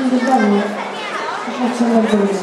Dokładnie. Ja chcę bardzo lubię.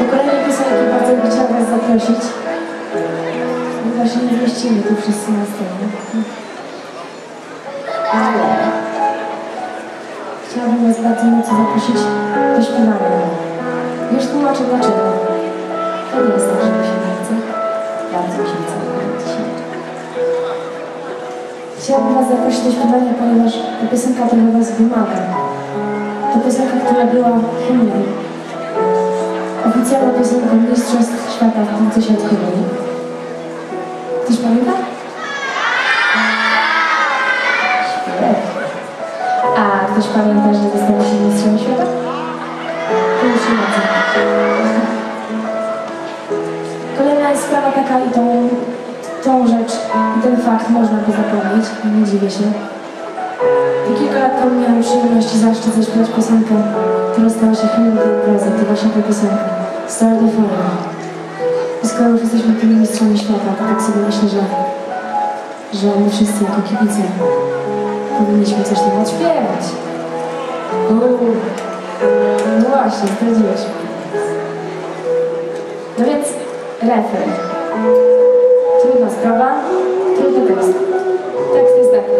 kolejnej piosenki bardzo bym chciała Was zaprosić. Ponieważ nie mieścimy tu wszyscy na scenie. Ale chciałabym Was bardzo mocno zaprosić do śpiewania. Już tłumaczę dlaczego. To nie jest tak, że mi się nie chce. Bardzo mi się chce dzisiaj. Chciałabym Was zaprosić do śpiewania, ponieważ ta piosenka trochę Was wymaga. To piosenka, która była hymnem. Oficjalną piosenką Mistrzostw Świata w piłce siatkowej. Ktoś pamięta? A ktoś pamięta, że zostało się mistrzem świata? To już nie ma co. Kolejna jest sprawa taka i tą rzecz i ten fakt można by zapomnieć, nie dziwię się. I kilka lat temu miałam przyjemność i zaszczyt zaśpiewać piosenkę, która stała się hymnem tej imprezy. To właśnie ta piosenka. Start the Fire. I skoro już jesteśmy tymi mistrzami świata, to tak sobie myślę, że my wszyscy jako kibice powinniśmy coś tam odśpiewać. No właśnie, zdradziłeś mnie. No więc refren. Trudna sprawa, trudny tekst. Tekst jest taki.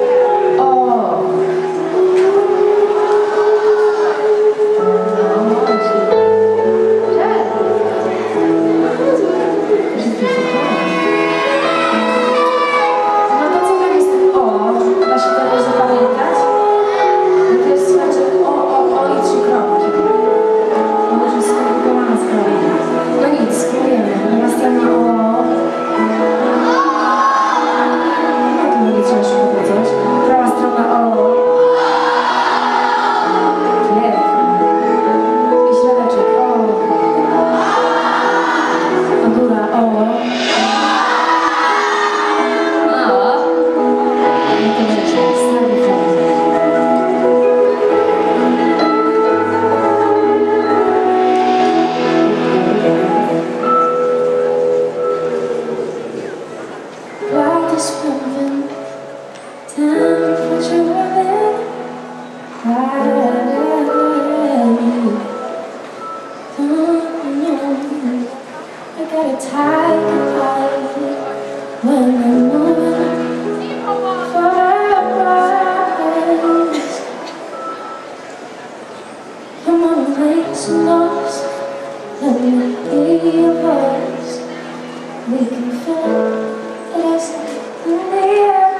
We can feel it as in the air,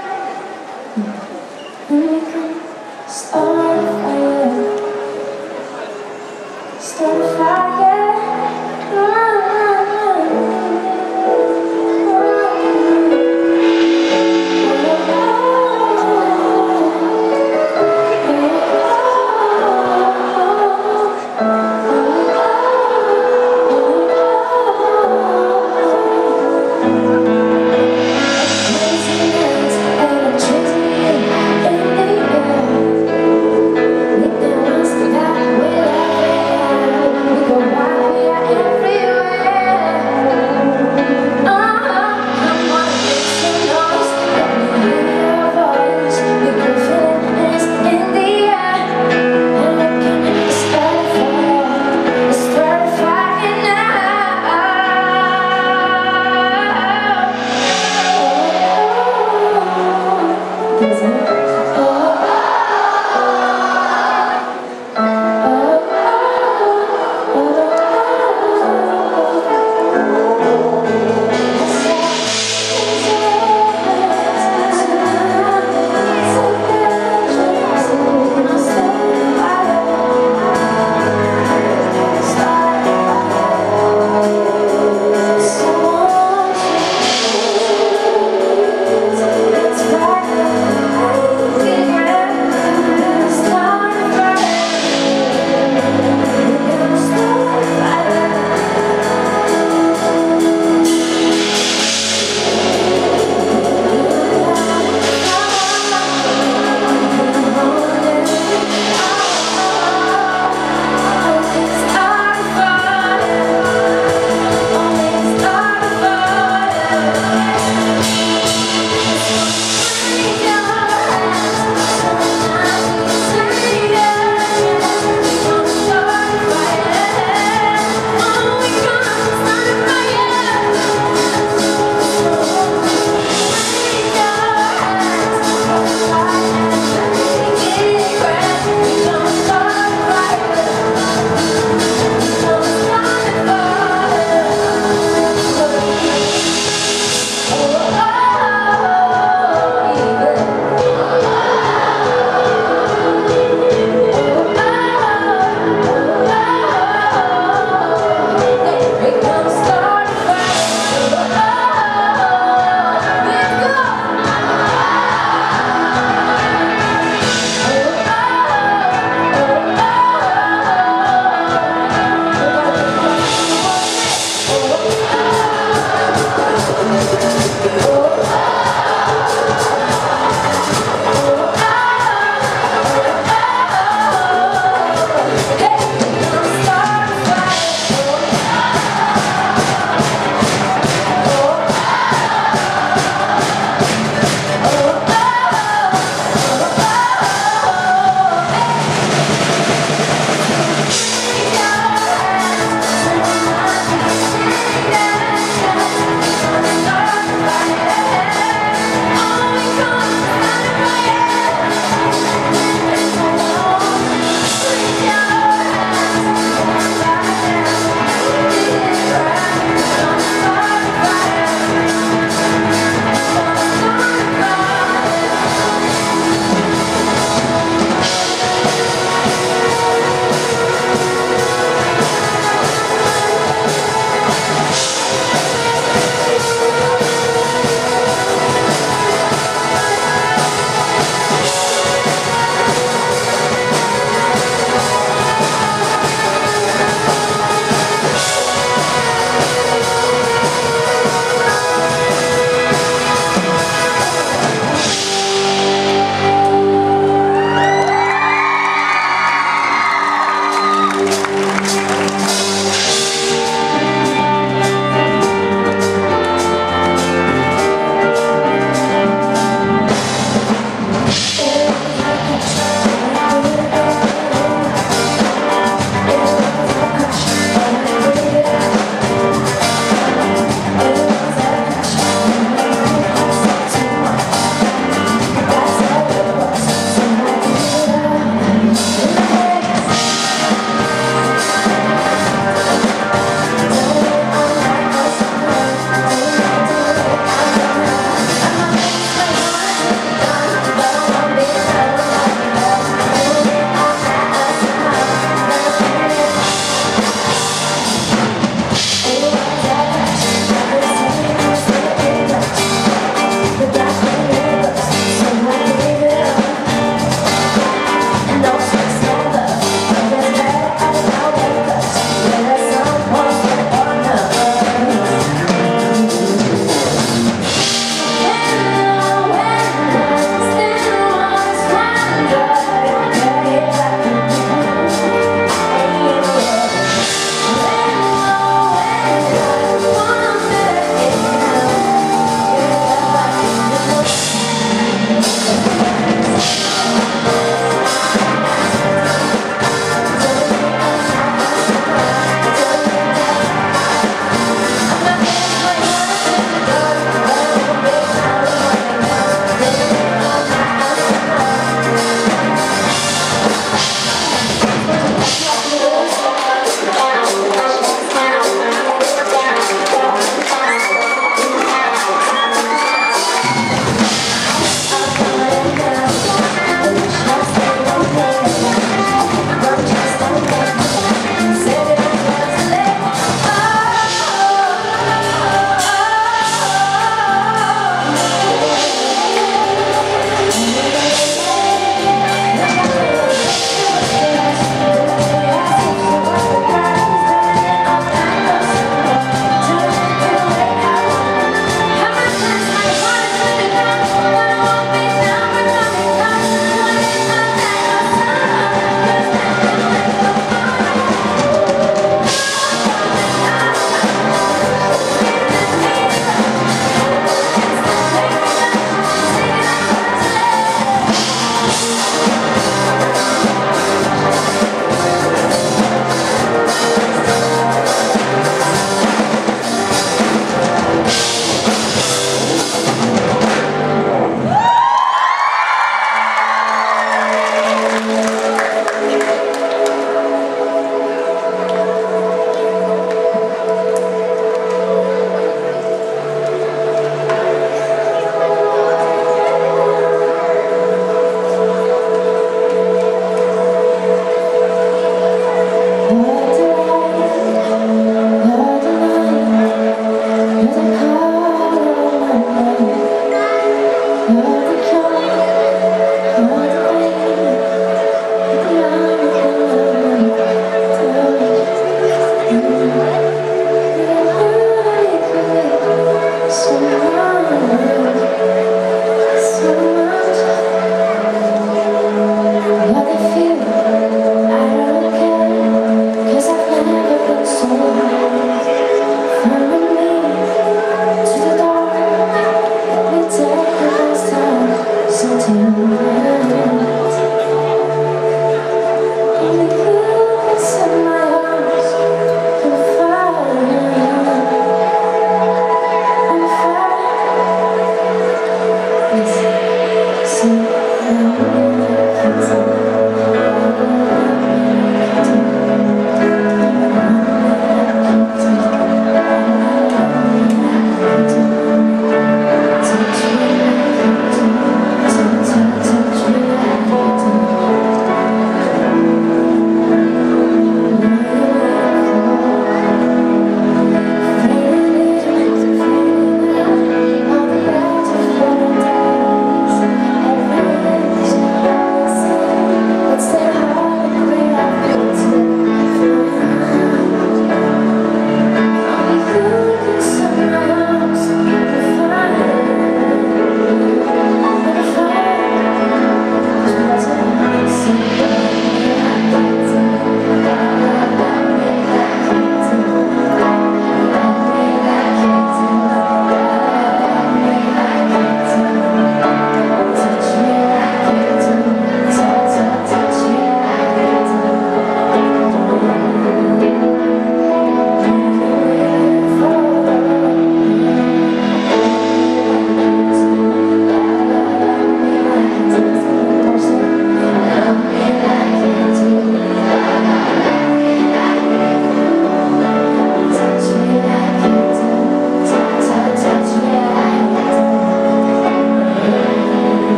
and we can start a fire, start a fire. Go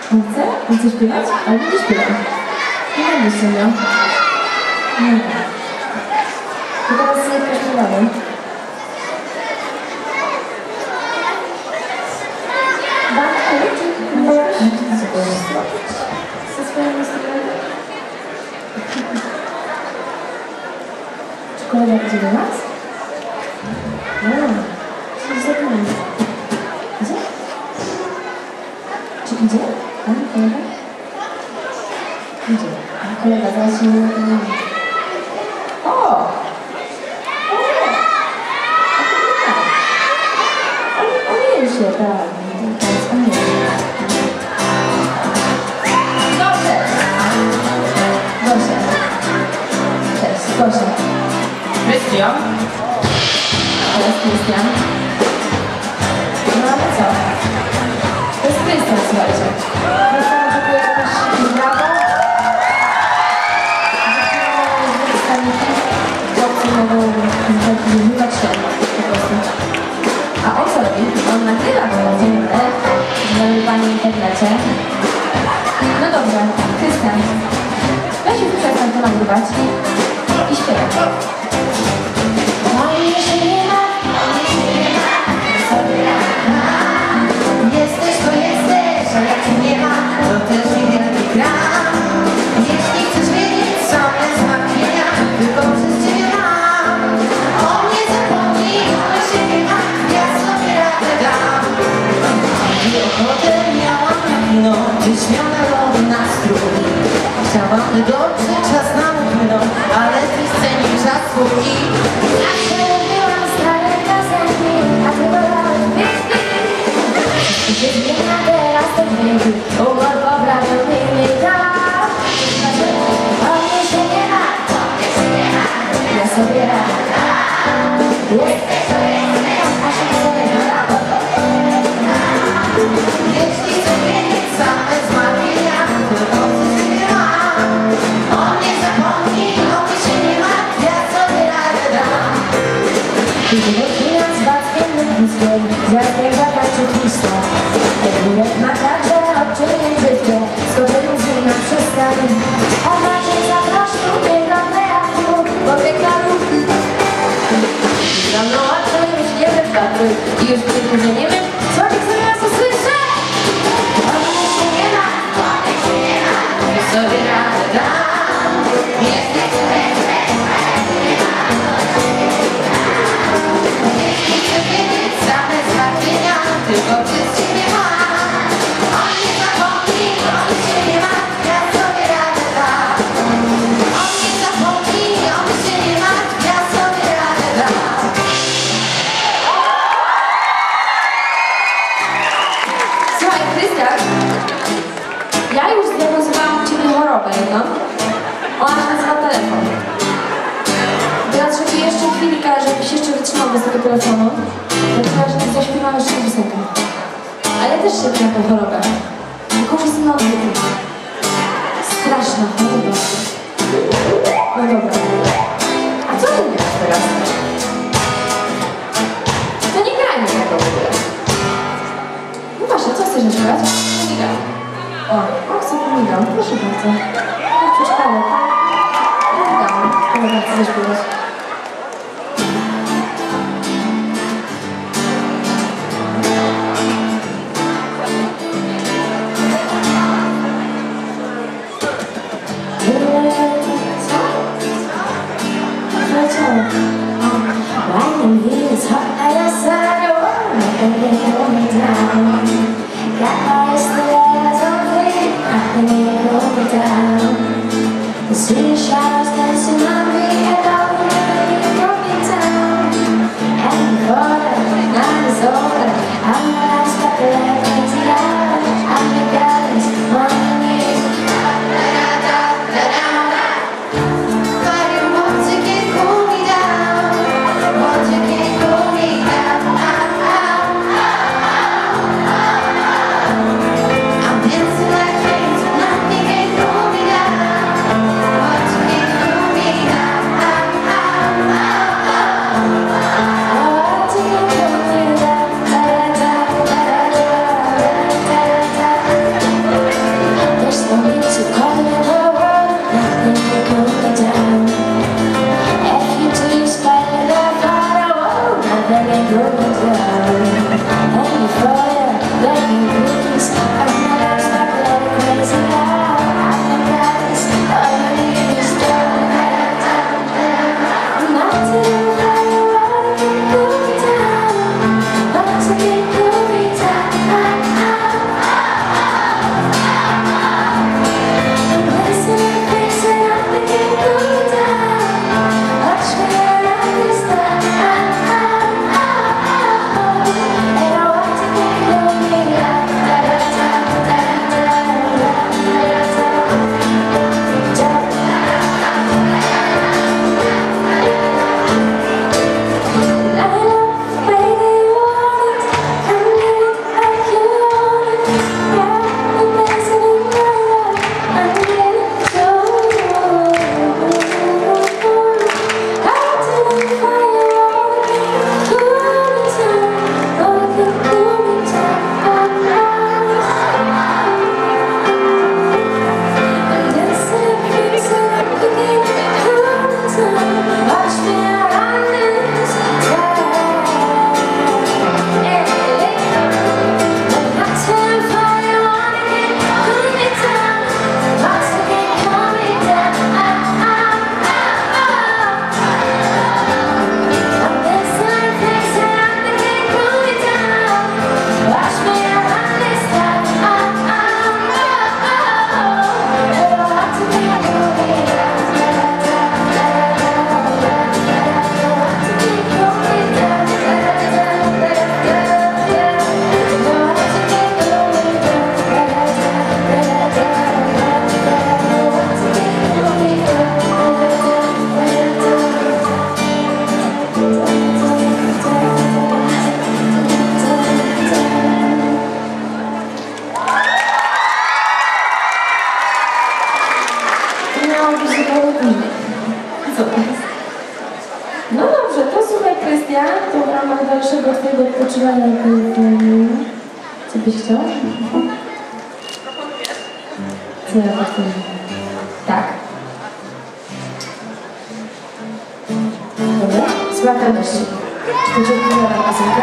On chce? On chce śpiewać? Ale będzie śpiewał. Nie będzie się miał. Nie. To teraz sobie pośpiewamy. Ze swoją Instagramem? Czy kolega idzie do nas? Coś zapomnę. Idzie? Czy idzie? Pan kolega? Idzie. A kolega zaraz się nie zapomni. O! On już się, tak. On nie się. Dobrze! Gosia. Cześć, Gosia. Krystian? To jest Krystian. No ale co? To jest Krystian, słuchajcie. Krystian oczekuje jakaś brawo. Chłopcy mogą wybywać się po prostu. A on co robi? On nagrywa to dziennie, w internecie. No dobrze, Krystian, weź już przestań to nagrywać i śpiewaj. Jesteś to jesteś, a jak cię nie ma, to też niewielki gram. Jeśli chcesz wiedzieć, co mnie zmartwienia, tylko przez ciebie mam. O mnie zapomnij, o się nie ma, ja sobie radę dam. I ochotę miałam na kino, gdzieś miał narodowy nastrój. Chciałam dobrze, czas nam upłynął, ale w tej scenie czas swój. Ja się lubiłam stare kasetki, a ty wolałeś pieśni. Wszystko się zmienia teraz, to dźwięki, humor poprawił mi tak. O mnie się nie ma, ja sobie radzę dam. Jesteś to jesteś, a się sobie radzę. Jeśli chcesz wiedzieć same zmartwienia, tylko przez ciebie mam. O mnie zapomnij, o mnie się nie ma, ja sobie radę dam. Kiedy godzina z Wackiem Lubickiem, z Jackiem zatańczył twista. Podwórek ma także odczynień brzydkie, skoczył z nim na przystani. A Maciej zaprosił mnie do teatru, bo piękna ruchy. Za mną oczy już nie wystarczy i już tylko, że nie wiem, co niech zamiast usłyszę. O mnie się nie ma, ja sobie radę dam. Jeśli chcesz wiedzieć same zmartwienia, tylko przez ciebie mam. O mnie zapomnij, o mnie się nie ma, ja sobie radę dam. O mnie zapomnij, o mnie się nie ma, ja sobie radę dam. Słuchaj, Krystian, ja już zdiagnozowałam u ciebie chorobę jedną. Ona się nazywa telefon. Teraz, żeby jeszcze chwilkę, żebyś jeszcze wytrzymał bez tego telefonu, to teraz, żeby zaśpiewam jeszcze piosenkę. Ale ja też się na tą chorobę. Tylko już jestem na odwyku. Straszna choroba. No dobra. A co ty miałeś teraz? To nie grajmy tego w ogóle. No właśnie, co chcesz zaśpiewać? Pomigał. O, chcę pomigał. Proszę bardzo. Ja przeszkadzę, tak? Pomigał. Kolega chce zaśpiewać. Lightning is hot outside your world, nothing going down. Got my stairs on clean, nothing going down. The city shadows dancing on me, and all poczuła lepiej w domu. Co byś chciał? Co ja powtórzę? Tak. Dobra? Słuchaj radości. Czy to cię odpowiada ta piosenka?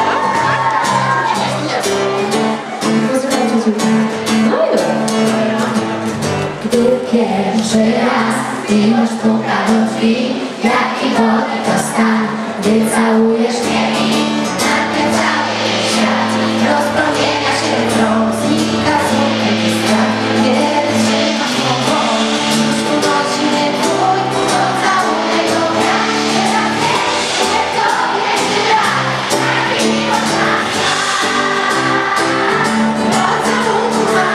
Posłuchaj ciociutka. No i dobra. Gdy pierwszy raz już puka do drzwi, jaki boli to stan, gdy całujesz mnie i nagle cały świat rozpromienia się wrąg, znika smutek i strach. Kiedy trzymasz mą dłoń, już unosi mnie twój pocałunek do brak. Teraz wiesz, że to jest brak, taki miłość ma smak, pocałunku ma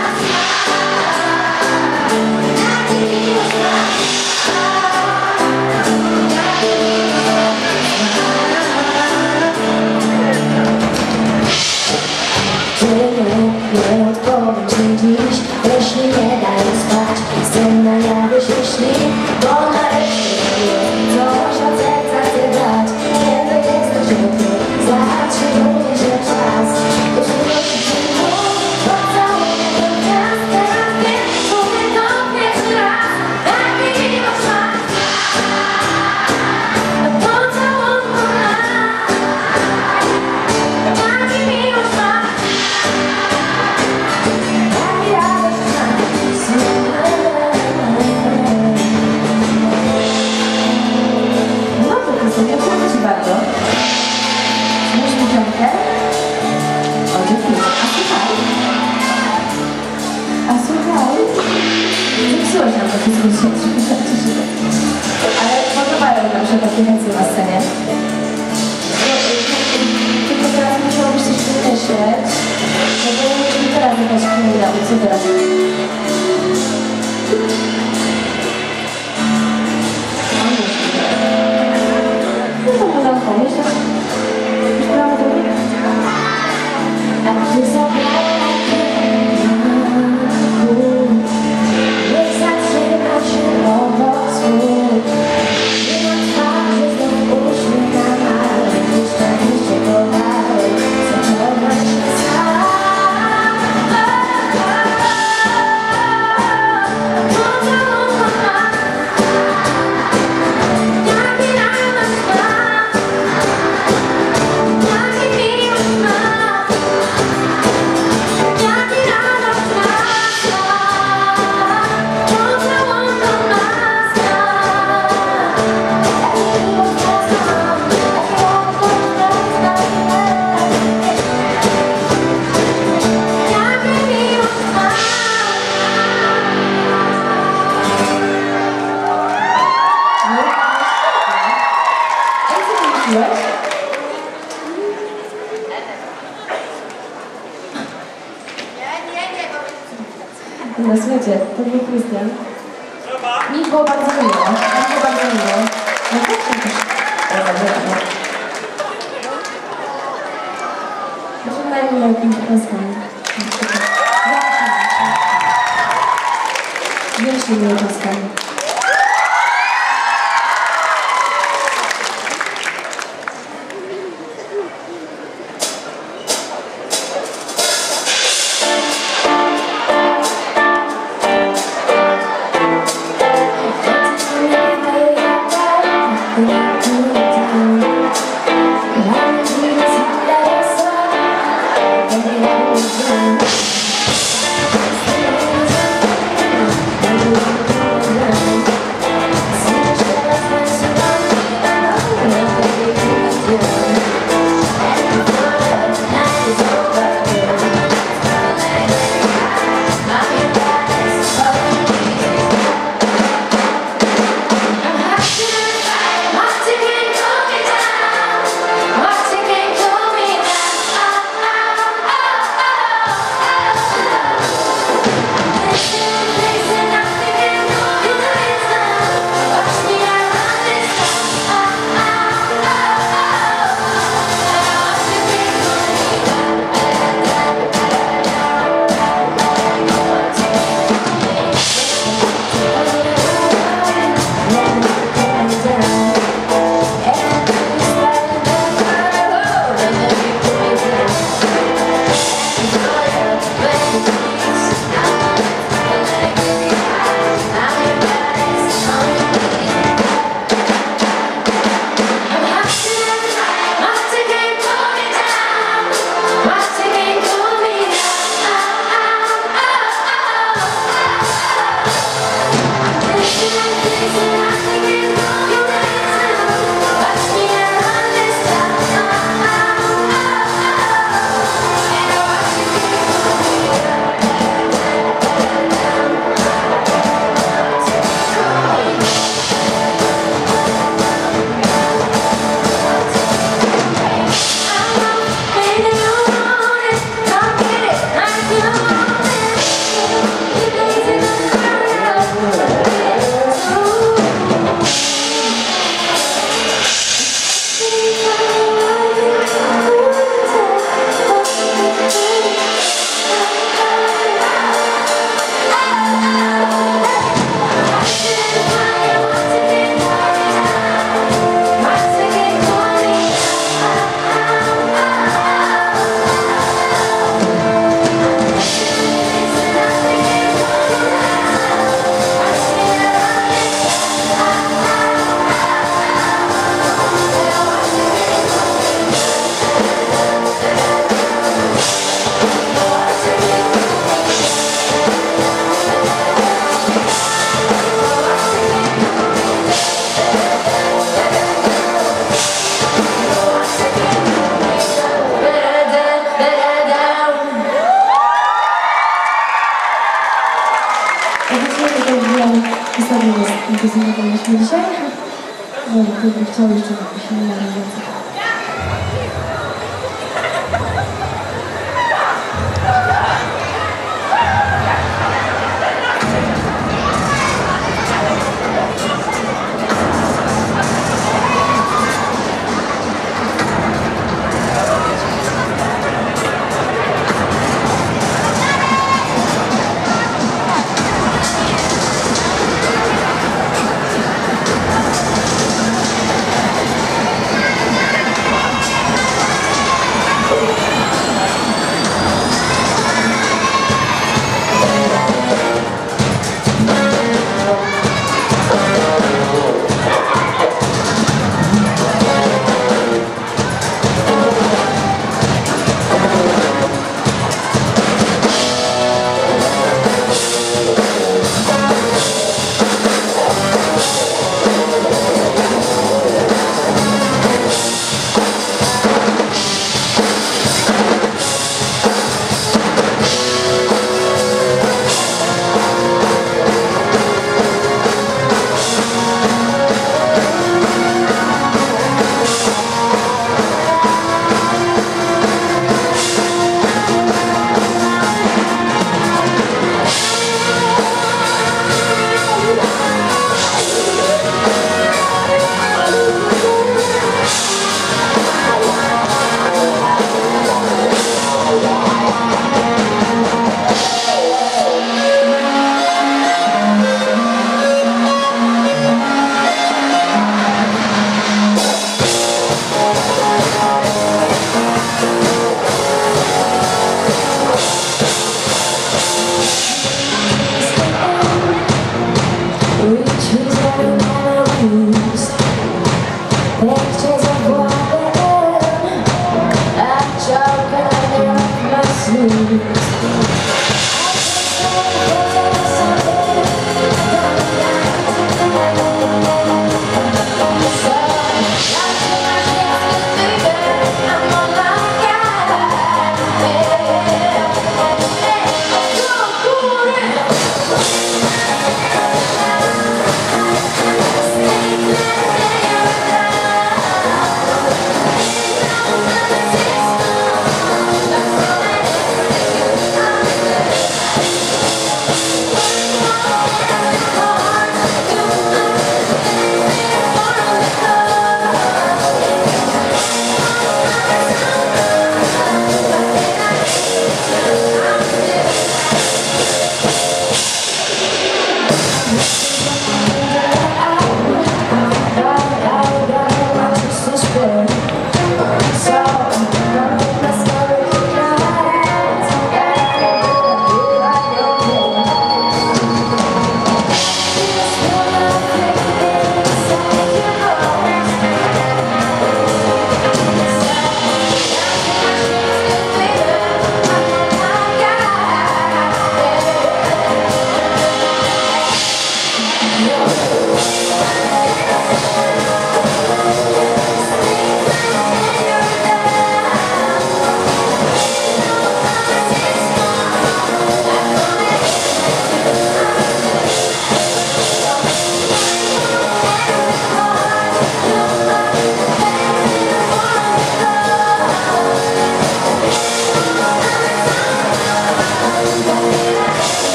smak, taki miłość ma smak. Nie odpowiem ci dziś, jeśli nie daj spać. Chcę na jawie się śni, bo nareszcie wiem, coś od serca chcę dać. Kiedy jesteś ciepły, zatrzymuje się czas. Już miłości ci mój, pocałunek do gwiazd. Teraz wiem, czuję to pierwszy raz, taki miłość ma smak. Pocałunku ma, taki miłość ma. No to piosenka, podoba Ci bardzo. Znasz piosenkę? O, dziękuję. A słuchaj. Zepsułeś nam to wszystko dzisiaj. Ale podobają nam się takie chęci na scenie. Tylko teraz musiałobyś coś wymyśleć. No bo musimy teraz jakaś chwila. Co teraz? No to podam pomyśl. Już prawo do mnie? A ty zabrała nie zatrzyma się obok słów. Nie ma twarzy znów uśmiech na mały. Gdzieś na liście podały, zaczęła się sam. No słuchajcie, to był Krystian. Mi było bardzo miło. No tak, też. Pożegnajmy jakimś oklaskami. Wielkimi oklaskami. ostatnio nas imprezowaliśmy dzisiaj. No, gdyby chciał jeszcze się nie więcej.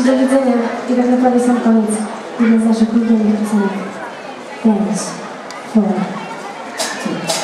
do widzenia i tak naprawdę sam koniec. Jeden z naszych ulubionych piosenek. 5, 4, 3.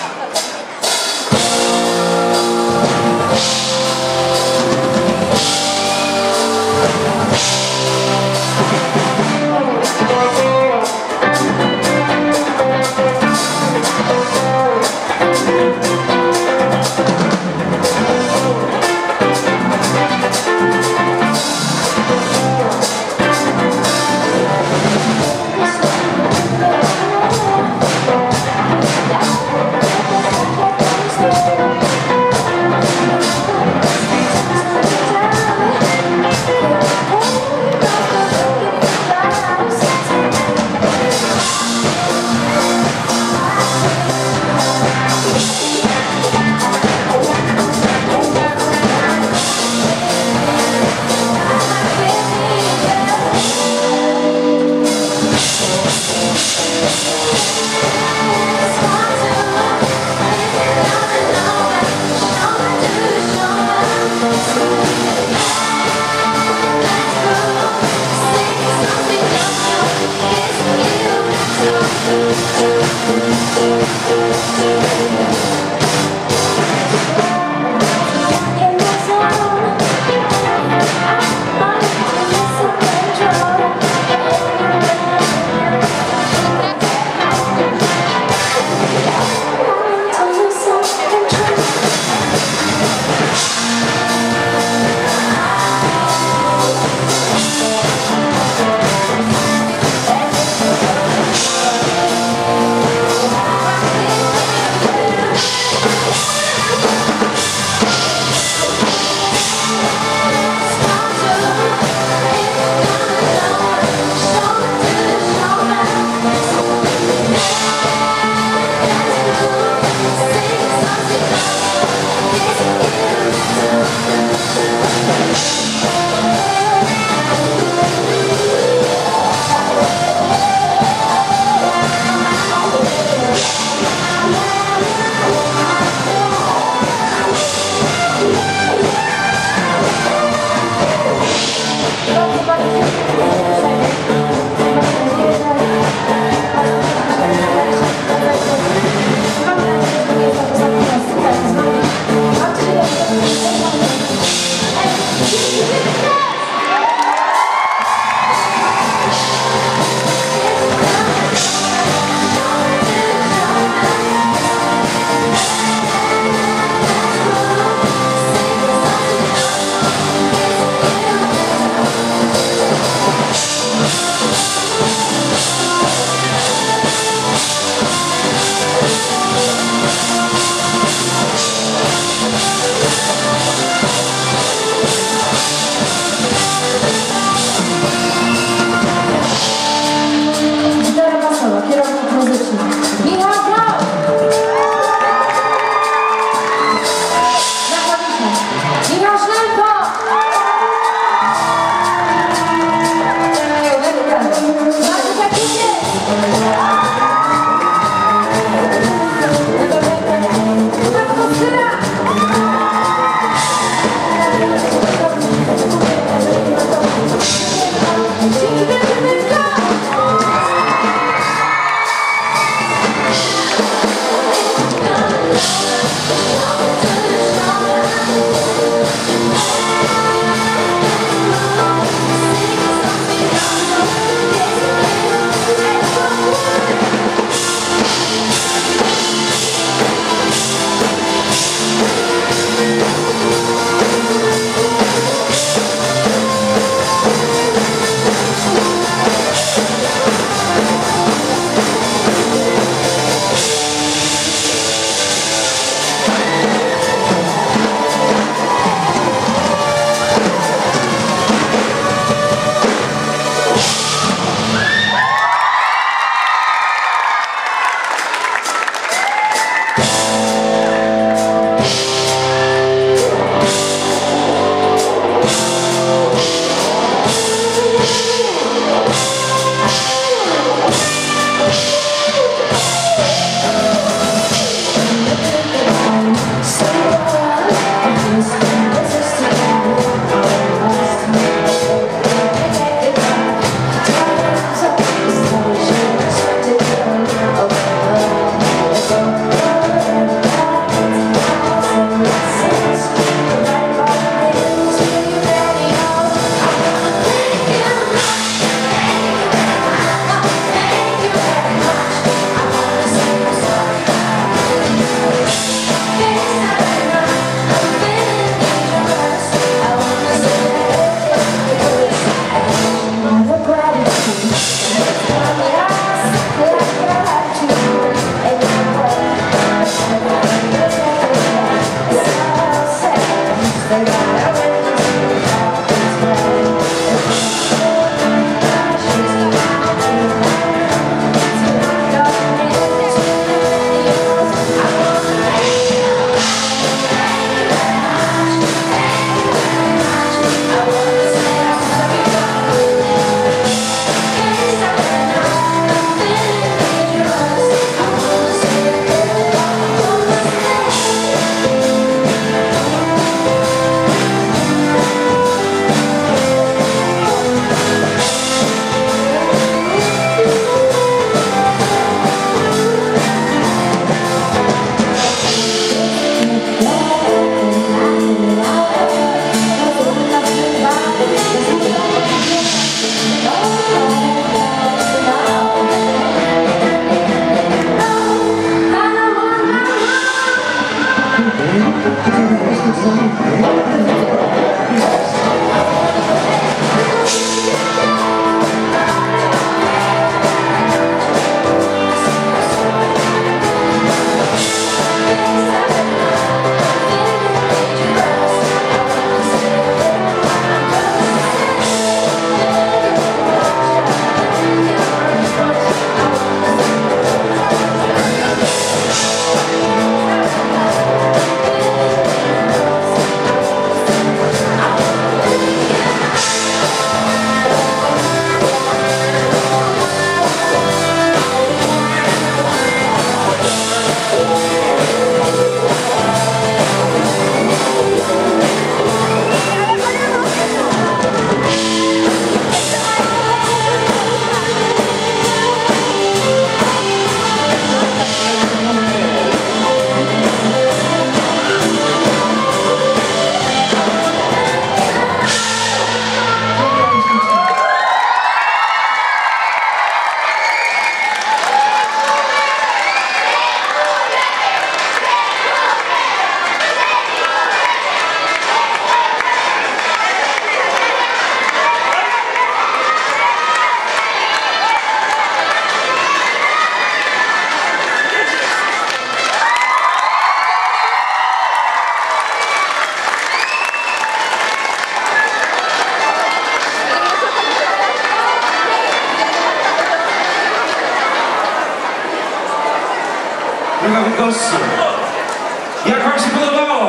Droga Bydgoszczy, jak wam się podobało?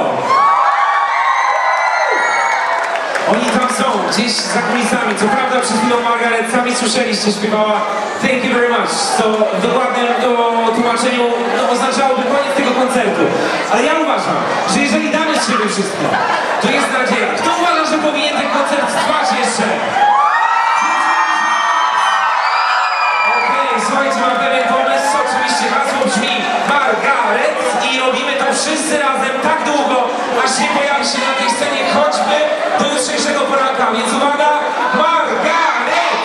Oni tam są, gdzieś za kulisami. Co prawda przed chwilą Margaret, sami słyszeliście, śpiewała Thank you very much, co w dokładnym tłumaczeniu oznaczałoby koniec tego koncertu. Ale ja uważam, że jeżeli damy z siebie wszystko, to jest nadzieja. Kto uważa, że powinien ten koncert trwać jeszcze? Okej, słuchajcie, mam pewien pomysł. Oczywiście hasło brzmi Margaret i robimy to wszyscy razem tak długo, aż nie pojawi się na tej scenie choćby do jutrzejszego poranka. Więc uwaga, Margaret!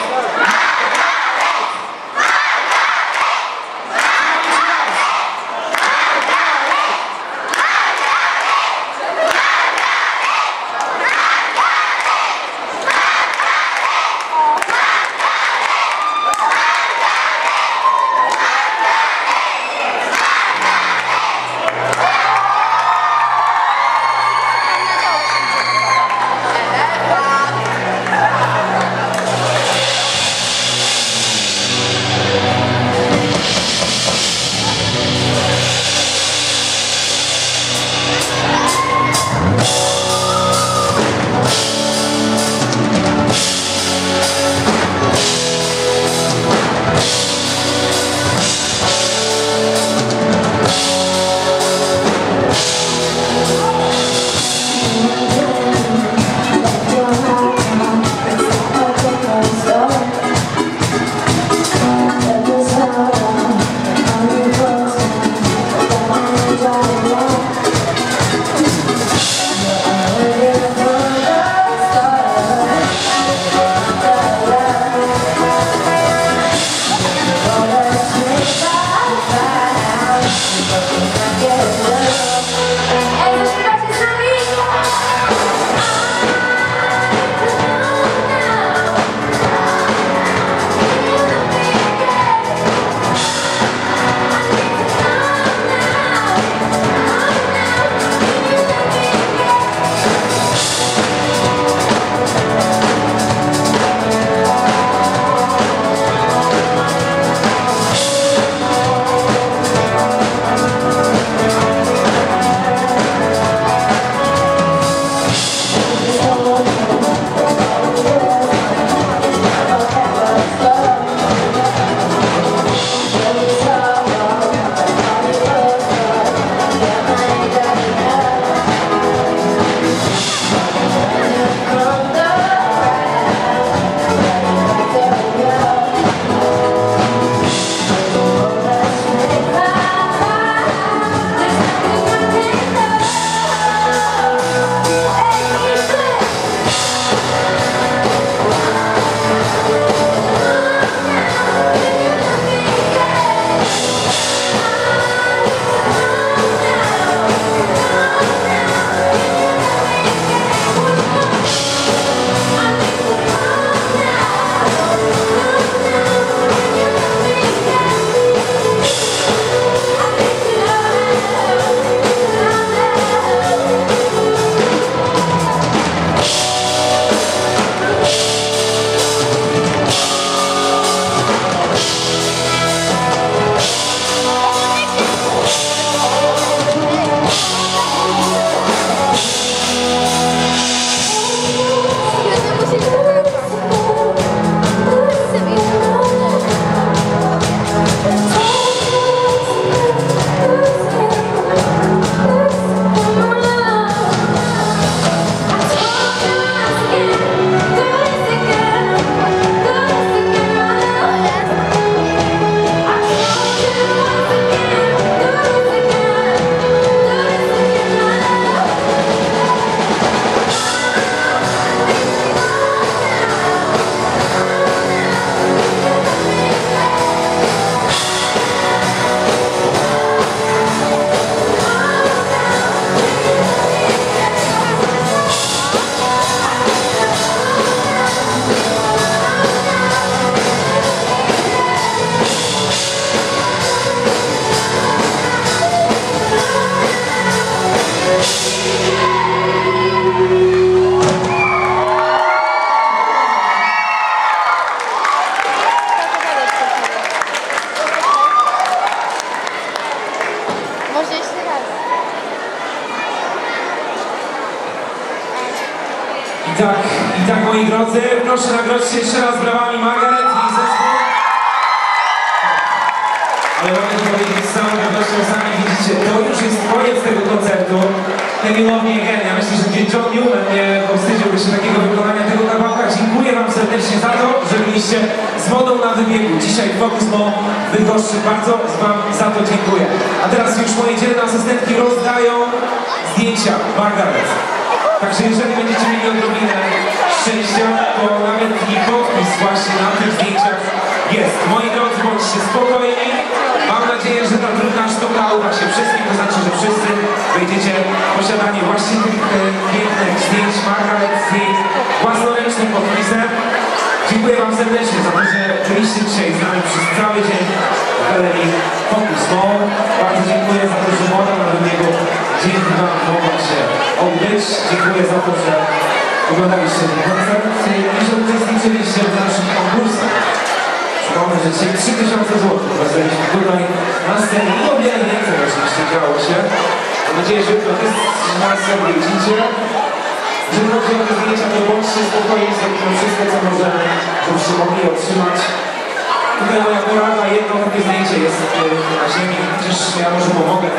drodzy, proszę nagrodzić jeszcze raz brawami Margaret i zespół. Ale mogę to powiedzieć z całą pewnością, sami widzicie, to już jest koniec tego koncertu. Can you love me again? Ja myślę, że John Newman nie powstydziłby się takiego wykonania tego kawałka. Dziękuję wam serdecznie za to, że byliście z wodą na wybiegu. Dzisiaj Focus Mall w Bydgoszczy. Bardzo wam za to dziękuję. A teraz już moje dzielne asystentki rozdają zdjęcia Margaret. Także jeżeli będziecie mieli odrobinę szczęścia, to nawet i podpis właśnie na tych zdjęciach jest. Moi drodzy, bądźcie spokojni. Mam nadzieję, że ta trudna sztuka uda się wszystkim, to znaczy, że wszyscy wejdziecie w posiadanie właśnie tych pięknych zdjęć Margaret z jej własnoręcznym podpisem. Dziękuję wam serdecznie za to, że byliście dzisiaj z nami przez cały dzień w galerii Focus Mall. Bardzo dziękuję za to, że woda na wybiegu dzięki wam mogła się odbyć. Dziękuję za to, że oglądaliście ten koncert i że uczestniczyliście w naszym konkursach. Przypomnę, że dzisiaj 3000 zł rozdaliśmy tutaj na scenie i o wiele więcej oczywiście działo się. Mam nadzieję, że to jest nas widzicie. Jeżeli chodzi o te zdjęcia, to bądźcie spokojni, zrobimy wszystko, co możemy, żebyście mogli otrzymać. Tutaj moja porada, jedno takie zdjęcie jest na ziemi, chociaż ja może pomogę.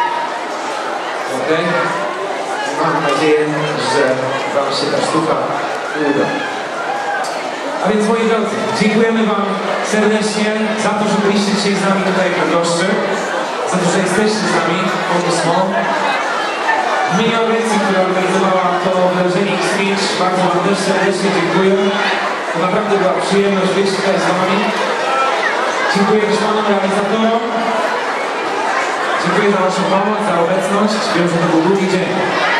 Okej? Mam nadzieję, że wam się ta sztuka uda. A więc moi drodzy, dziękujemy wam serdecznie za to, że byliście dzisiaj z nami tutaj w Bydgoszczy, za to, że jesteście z nami w Focus Mall. W imieniu agencji, która organizowała to wydarzenie X-Speech, bardzo wam też serdecznie dziękuję. To naprawdę była przyjemność być tutaj z wami. Dziękuję też panom realizatorom. Dziękuję za waszą pomoc, za obecność. Wiem, że to był długi dzień.